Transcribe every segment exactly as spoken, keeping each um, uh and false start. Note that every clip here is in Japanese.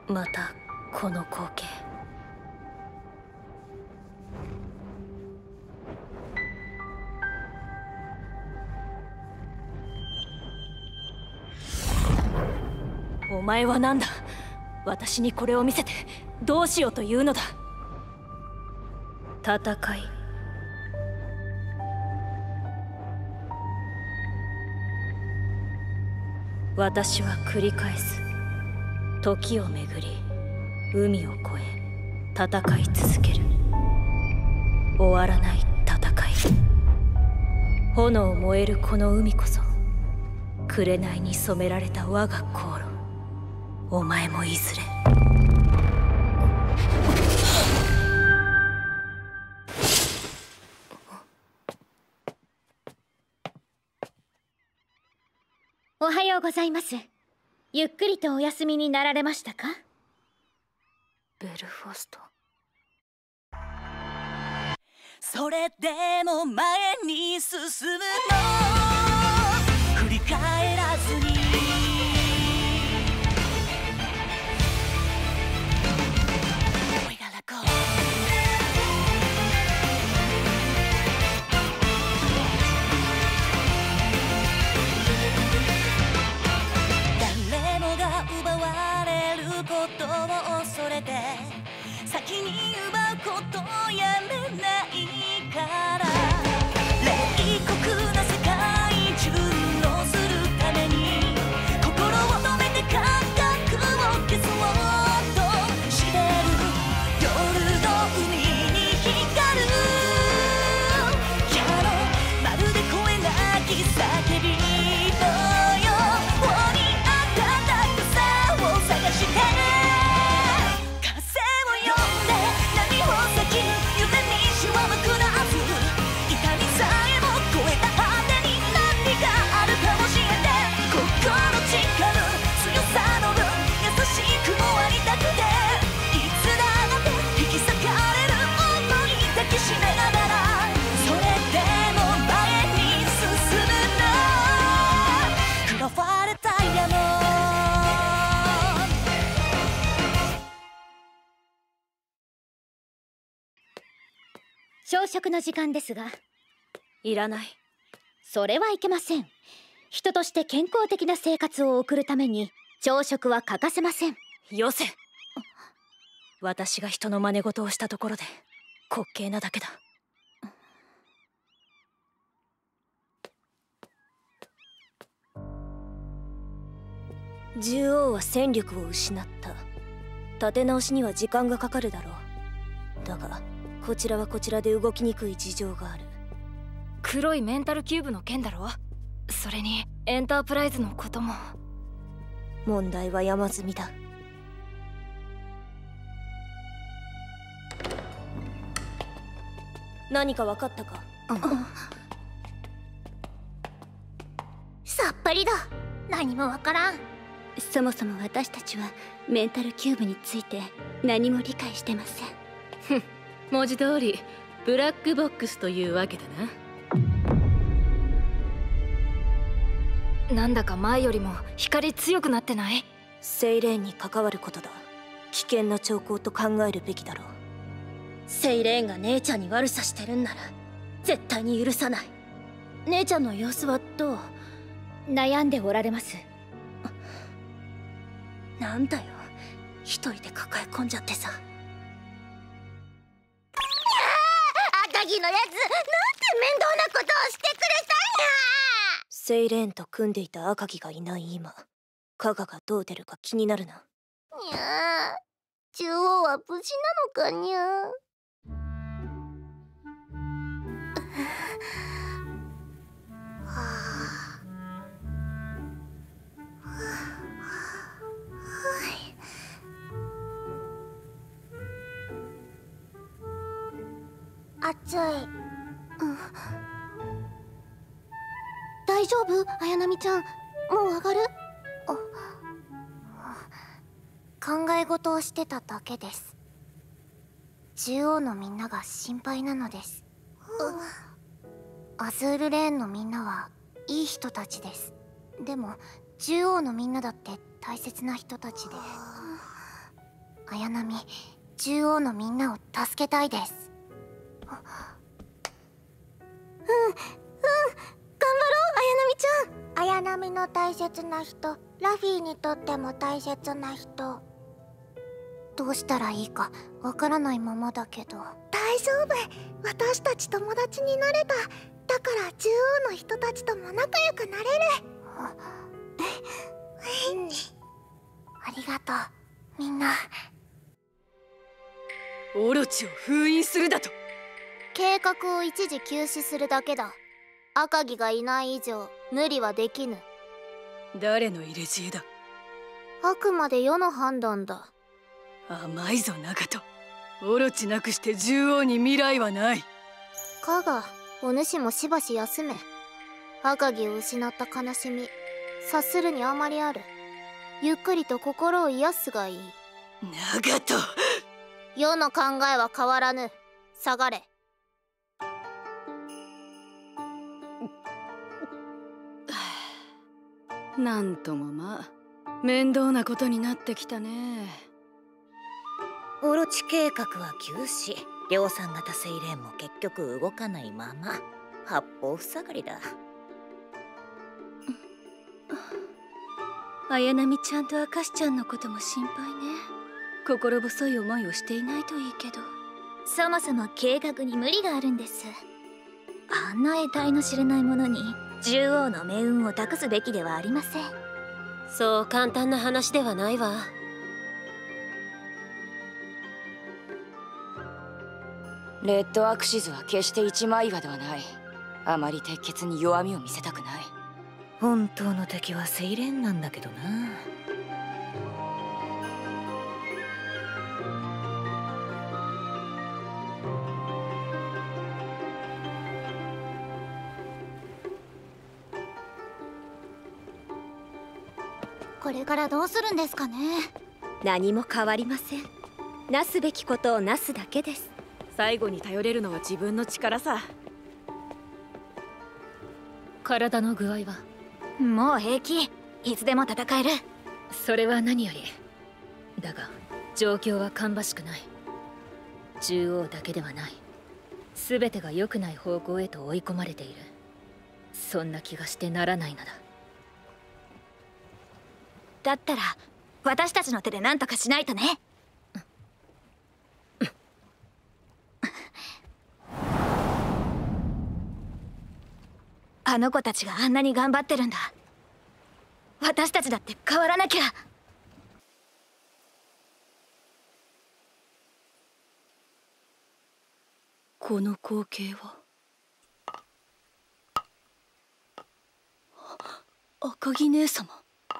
またこの光景。お前は何だ。私にこれを見せてどうしようというのだ。戦い。私は繰り返す。時を巡り海を越え戦い続ける。終わらない戦い。炎燃えるこの海こそ紅に染められた我が航路。お前もいずれ。 おはようございます。ゆっくりとお休みになられましたか？ ベルファスト。 それでも前に進むの、振り返らずに。誰もが奪われることを恐れて先に奪うことをやめないから、冷酷な世界順応するために心を止めて感覚を消そうとしてる。夜の海に光るキャノン、まるで声なき叫びのように暖かさを探して、風を呼んで波を裂き夢にしわむくなず、痛みさえも超えた果てに何があるか教えて。心誓う強さの分優しくもありたくて、いつだって引き裂かれる音に抱きしめながら、それでも前に進むの、クラファレダイヤモンド。 朝食の時間ですが。 いらない。 それはいけません。人として健康的な生活を送るために朝食は欠かせません。 よせ。私が人の真似事をしたところで滑稽なだけだ。獣王は戦力を失った。立て直しには時間がかかるだろう。だがこちらはこちらで動きにくい事情がある。 黒いメンタルキューブの件だろ。それにエンタープライズのことも。 問題は山積みだ。何か分かったか？ さっぱりだ。何もわからん。そもそも私たちはメンタルキューブについて何も理解してません。 ふん、文字通りブラックボックスというわけだな。なんだか前よりも光強くなってない？ セイレーンに関わることだ。危険な兆候と考えるべきだろう。セイレーンが姉ちゃんに悪さしてるんなら絶対に許さない。姉ちゃんの様子はどう？ 悩んでおられます。 なんだよ、一人で抱え込んじゃってさ。 赤木のやつ、なんて面倒なことをしてくれたんや。 セイレーンと組んでいた赤木がいない今、加賀がどう出るか気になるな。 にゃー、獣王は無事なのかにゃー。はあ、暑い。うん。大丈夫？綾波ちゃん、もう上がる？考え事をしてただけです。獣王のみんなが心配なのです。アズールレーンのみんなはいい人たちです。でも獣王のみんなだって大切な人たちで。 綾波、獣王のみんなを助けたいです。うんうん、頑張ろう綾波ちゃん。綾波の大切な人、ラフィーにとっても大切な人。どうしたらいいかわからないままだけど。大丈夫、私たち友達になれた。だから獣王の人たちとも仲良くなれる。ありがとうみんな。 オロチを封印するだと。 計画を一時休止するだけだ。赤城がいない以上無理はできぬ。 誰の入れ知恵だ。 あくまで世の判断だ。 甘いぞ中戸。オロチなくして獣王に未来はない。 かがお主もしばし休め。赤城を失った悲しみ察するにあまりある。ゆっくりと心を癒すがいい。 長戸。 世の考えは変わらぬ。下がれ。 なんともまあ面倒なことになってきたね。 オロチ計画は休止。量産型セイレーンも結局動かないまま八方塞がりだ。 綾波ちゃんと明石ちゃんのことも心配ね。心細い思いをしていないといいけど。 そもそも計画に無理があるんです。あんな得体の知れないものに獣王の命運を託すべきではありません。 そう簡単な話ではないわ。 レッドアクシズは決して一枚岩ではない。あまり鉄血に弱みを見せたくない。 本当の敵はセイレーンなんだけどな。 これからどうするんですかね。 何も変わりません。なすべきことをなすだけです。 最後に頼れるのは自分の力さ。 体の具合はもう平気。いつでも戦える。 それは何より。だが状況は芳しくない。獣王だけではない。全てが良くない方向へと追い込まれている。そんな気がしてならないのだ。 だったら私たちの手で何とかしないとね。あの子たちがあんなに頑張ってるんだ。私たちだって変わらなきゃ。 この光景は赤城姉様。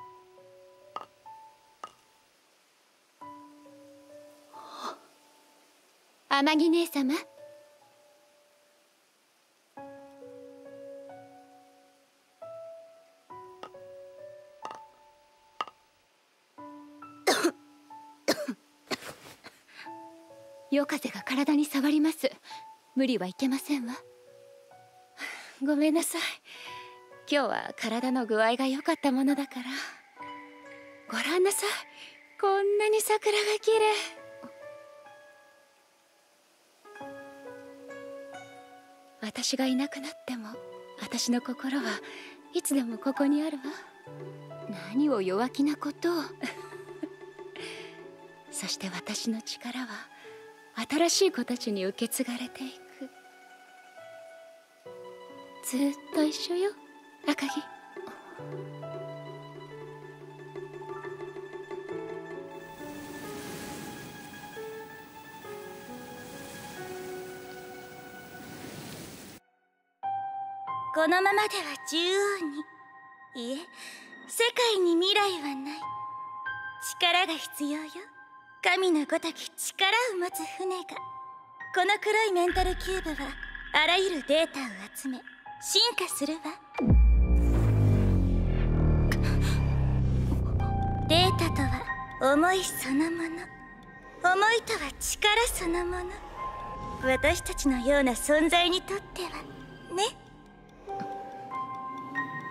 天城姉様。夜風が体に触ります。無理はいけませんわ。ごめんなさい。今日は体の具合が良かったものだから。ご覧なさい。こんなに桜が綺麗。私がいなくなっても私の心はいつでもここにあるわ。何を弱気なことを。そして私の力は新しい子たちに受け継がれていく。ずっと一緒よ、赤城。 このままでは獣王に、いえ世界に未来はない。力が必要よ。神のごとき力を持つ船が。この黒いメンタルキューブはあらゆるデータを集め進化するわ。データとは思いそのもの。思いとは力そのもの。私たちのような存在にとってはね。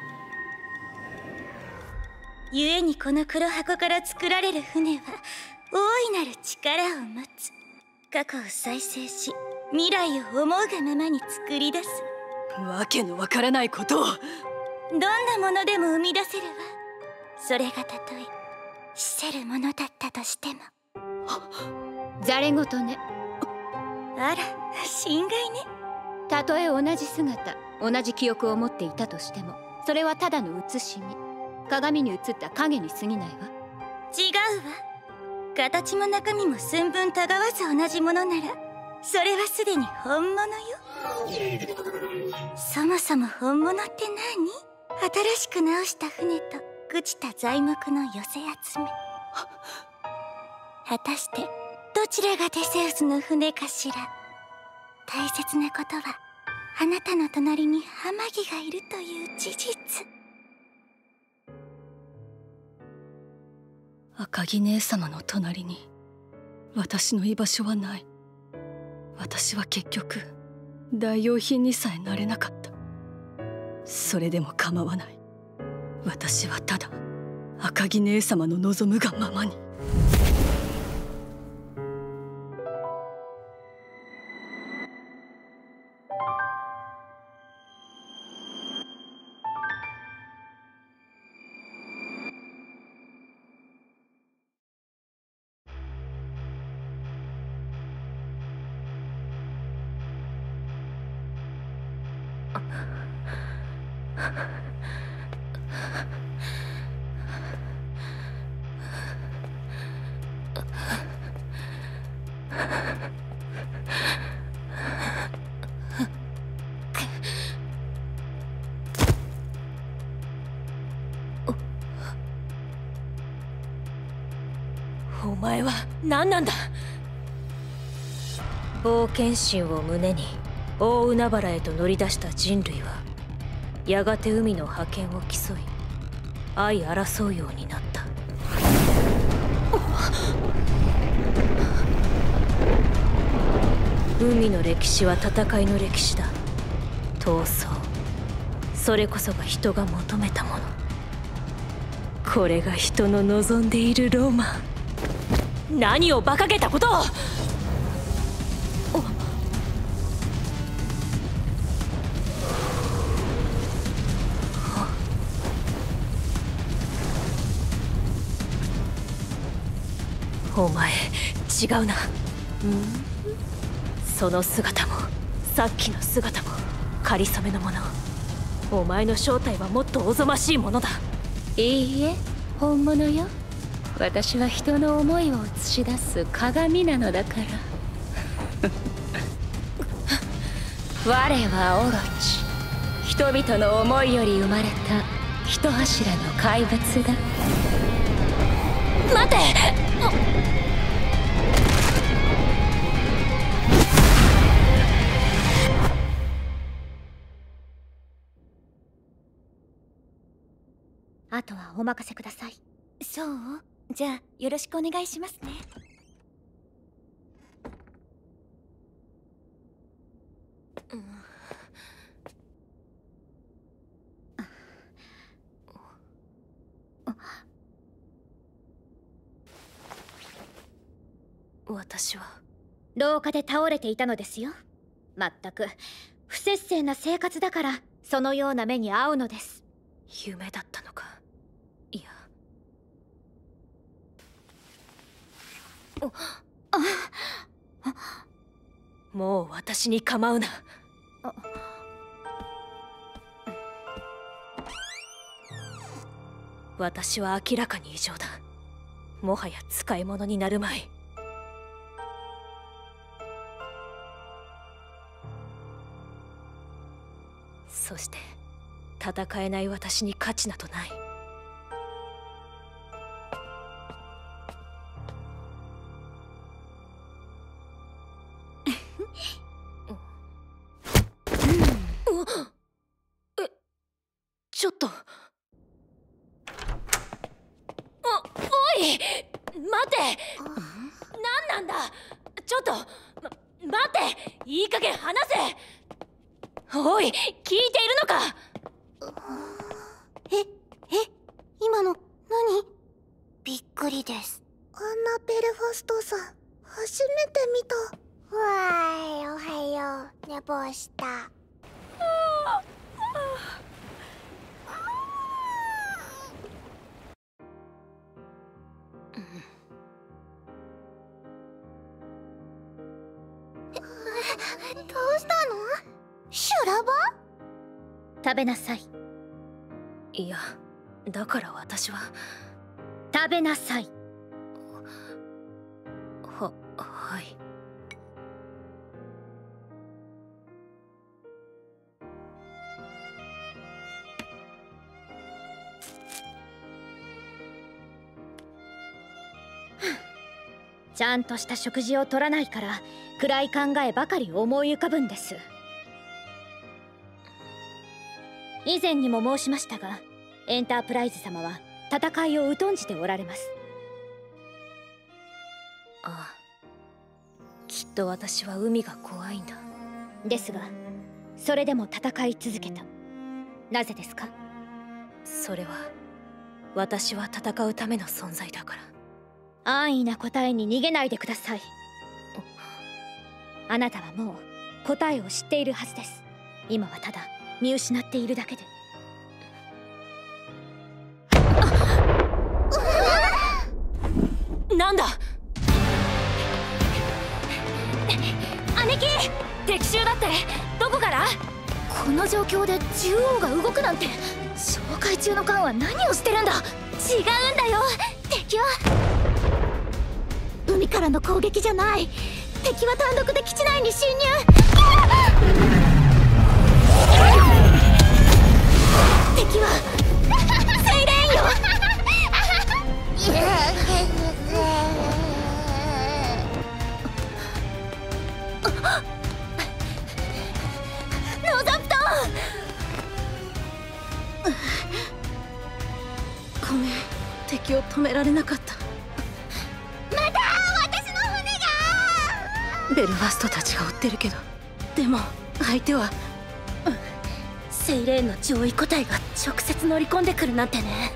故にこの黒箱から作られる船は大いなる力を持つ。過去を再生し、未来を思うがままに作り出す。 わけのわからないことを。 どんなものでも生み出せるわ。それがたとえ死せるものだったとしても。 ざれ言ね。 あら、心外ね。 たとえ同じ姿、同じ記憶を持っていたとしても、それはただの写しみ。鏡に映った影に過ぎないわ。 違うわ。形も中身も寸分たがわず同じものなら、それはすでに本物よ。そもそも本物って何？新しく直した船と朽ちた材木の寄せ集め。果たしてどちらがテセウスの船かしら。大切なことは、あなたの隣にハマギがいるという事実。 赤城姉様の隣に私の居場所はない。私は結局代用品にさえなれなかった。それでも構わない。私はただ赤城姉様の望むがままに。 お前は何なんだ。 冒険心を胸に大海原へと乗り出した人類は、やがて海の覇権を競い相争うようになった。海の歴史は戦いの歴史だ。闘争、それこそが人が求めたもの。これが人の望んでいるロマン。 何を馬鹿げたことを。 お前違うな。その姿もさっきの姿もかりそめのもの。お前の正体はもっとおぞましいものだ。 いいえ、本物よ。私は人の思いを映し出す鏡なのだから我はオロチ、人々の思いより生まれた一柱の怪物だ。 待て。 あとはお任せください。そう？じゃあよろしくお願いしますね。 私は廊下で倒れていたのですよ。まったく不摂生な生活だからそのような目に遭うのです。 夢だったのか。いや、もう私に構うな。私は明らかに異常だ。もはや使い物になるまい。そして戦えない私に価値などない。え、ちょっと。 おい、待て。何なんだ。ちょっと、ま、待って。いい加減話せ。おい、聞いているのか。 え、え、今の何？びっくりです。 なベルファストさん初めて見た。わーい、おはよう。寝坊した。どうしたの？修羅場？ 食べなさい。 いや、だから私は。 食べなさい。 は、はい。 ちゃんとした食事をとらないから暗い考えばかり思い浮かぶんです。以前にも申しましたが、エンタープライズ様は戦いを疎んじておられます。 ああ、きっと私は海が怖いんだ。 ですがそれでも戦い続けた。なぜですか？ それは私は戦うための存在だから。 安易な答えに逃げないでください。あなたはもう答えを知っているはずです。今はただ見失っているだけで。 なんだ姉貴、敵襲だって。どこから？ この状況で獣王が動くなんて。紹介中の艦は何をしてるんだ。 違うんだよ。敵は海からの攻撃じゃない。敵は単独で基地内に侵入。敵はセイレーンよ。ノザプトン。ごめん、敵を止められなかった。また私の船が。ベルファストたちが追ってるけど、でも相手はセイレーンの上位個体が直接乗り込んでくるなんてね。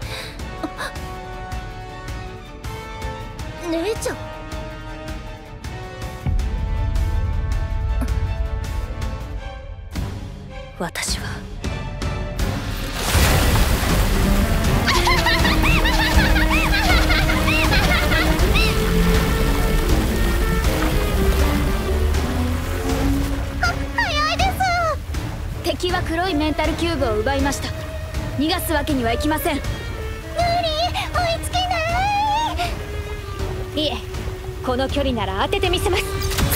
姉ちゃん。 私は早いです。 敵は黒いメンタルキューブを奪いました。逃がすわけにはいきません。 無理、追いつけない。 いえ、この距離なら当ててみせます。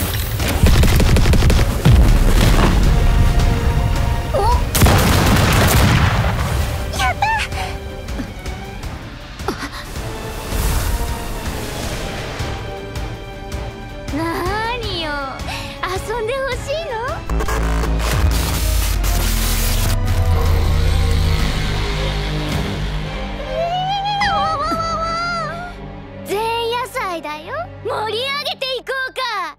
何よ、遊んでほしいの？前夜祭だよ。盛り上げていこうか。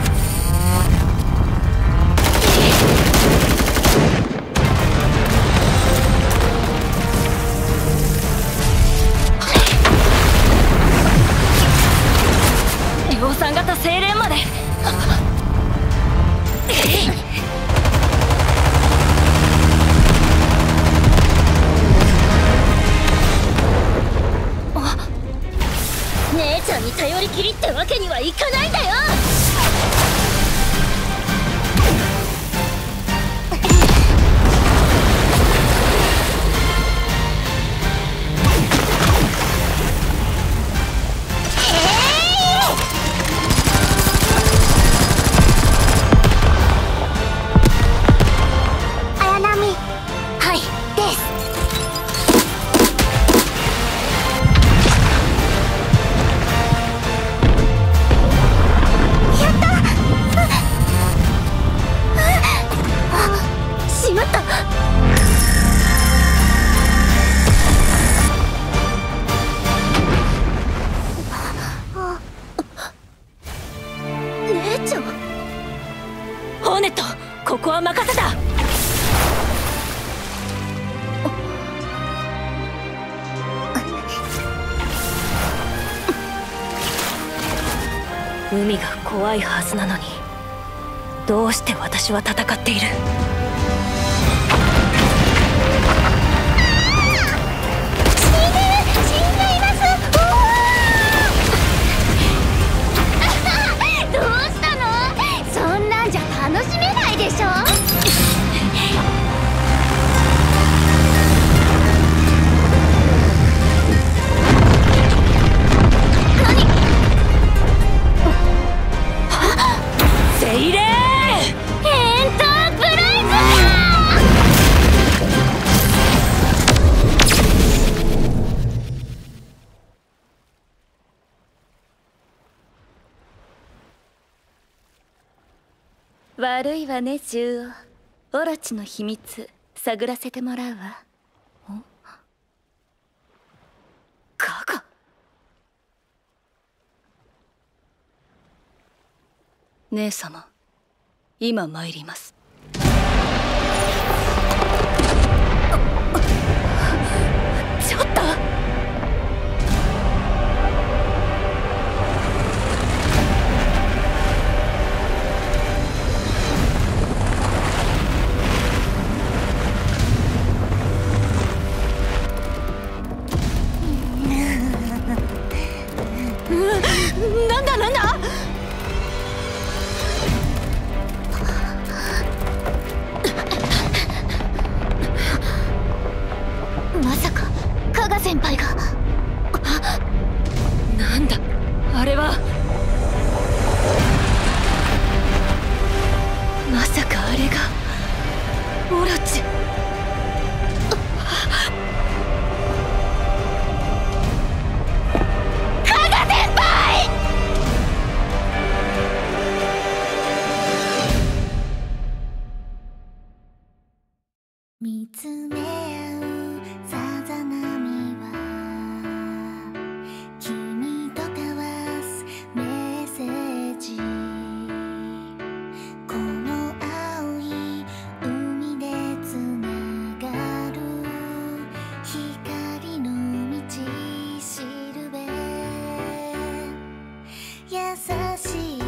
量産型精錬まで。 姉ちゃんに頼りきりってわけにはいかないんだよ。綾波、はいです。しまった。姉ちゃん。 ホーネット、ここは任せた。 海が怖いはずなのに、どうして私は戦っている？ どうしたの？そんなんじゃ楽しめないでしょ。 セイレーエンタープライズか！ 悪いわね、獣王。オロチの秘密探らせてもらうわ。ん？ガガ？姉様、今参ります。ちょっと！なんだなんだ！ まさか加賀先輩が。 なんだあれは。まさかあれがオロチ。 加賀先輩！見つめ合うさざ波は君と交わすメッセージ。この青い海でつながる光の道しるべ。優しい